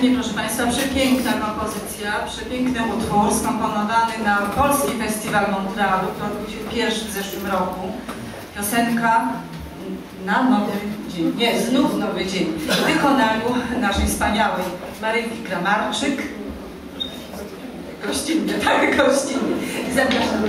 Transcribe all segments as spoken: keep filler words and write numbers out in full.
Olsztynie, proszę Państwa, przepiękna kompozycja, przepiękny utwór skomponowany na Polski Festiwal Montrealu, który odbył się pierwszy w zeszłym roku. Piosenka na Nowy Dzień, nie, znów Nowy Dzień, w wykonaniu naszej wspaniałej Marynki Kramarczyk. Gościnnie, tak, gościnnie. Zapraszam.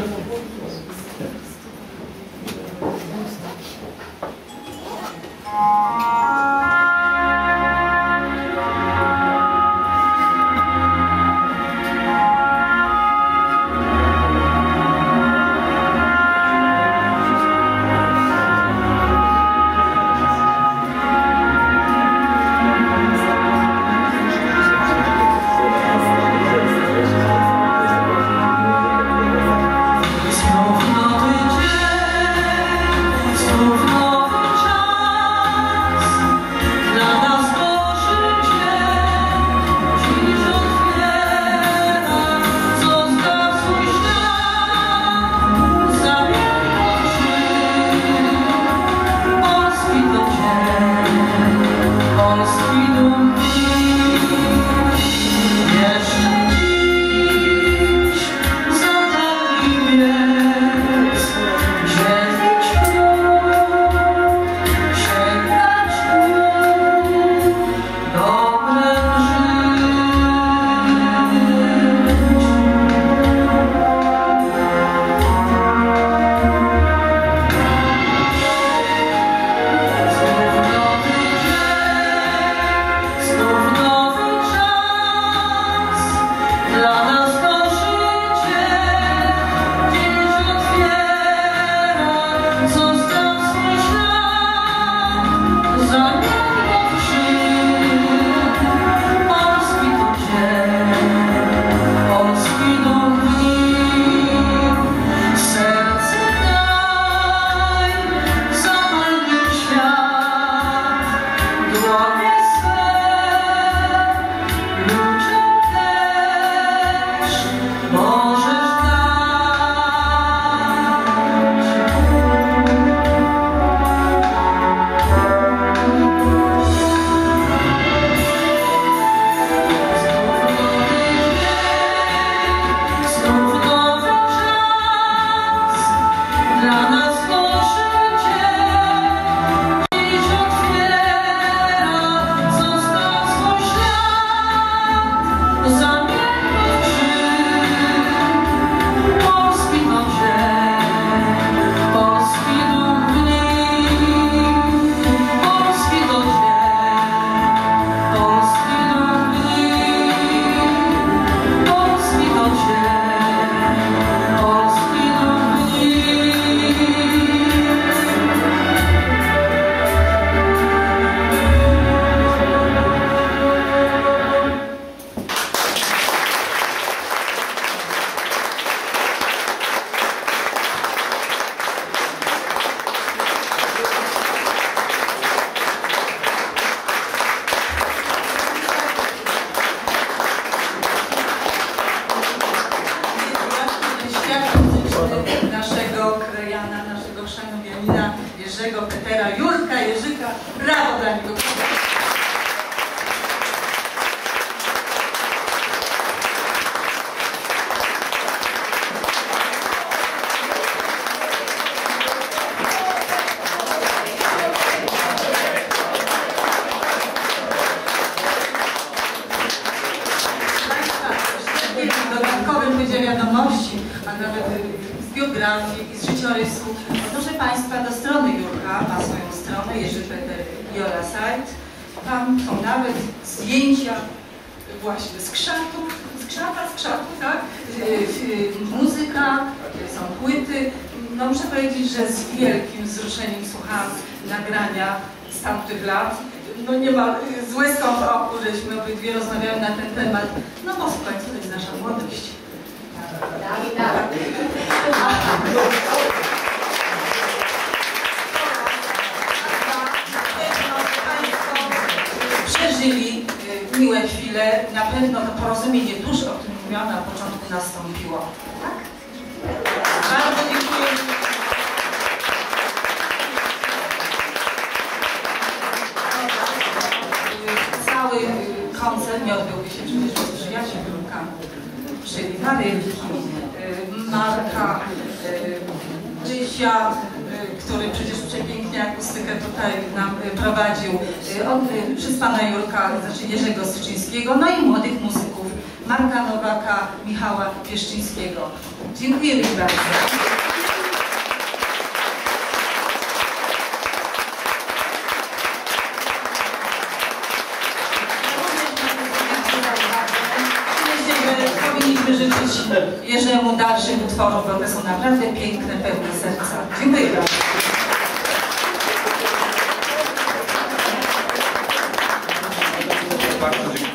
Jerzego Petera, Jurka Jerzyka, brawo dla niego. Dodatkowym będzie wiadomości, a nawet z biografii i z życiorysu. Proszę Państwa, do strony Jurka ma swoją stronę, Jerzy Peter Jola Site. Tam są nawet zdjęcia właśnie z krzatów, z krzata, z krzatu, tak? Muzyka, są płyty. No muszę powiedzieć, że z wielkim wzruszeniem słuchałam nagrania z tamtych lat. No nie ma złe skąd oku, żeśmy obydwie rozmawiały na ten temat, no bo w końcu to jest nasza młodość. Tak, tak. Przeżyli miłe chwile, na pewno to porozumienie dusz, o którym mówiłam na początku, nastąpiło. Tak? Bardzo dziękuję. Cały koncert nie odbyłby się przecież bez przyjaciół Jurka, czyli Marylki, Marka, Rysia, który przecież przepięknie akustykę tutaj nam prowadził, on, przez pana Jurka, znaczy Jerzego Strzyńskiego, no i młodych muzyków Marka Nowaka, Michała Pieszczyńskiego. Dziękuję bardzo. Powinniśmy życzyć Jerzemu dalszych utworów, bo to są naprawdę piękne, pełne serca. Dziękuję bardzo. Bardzo dziękuję.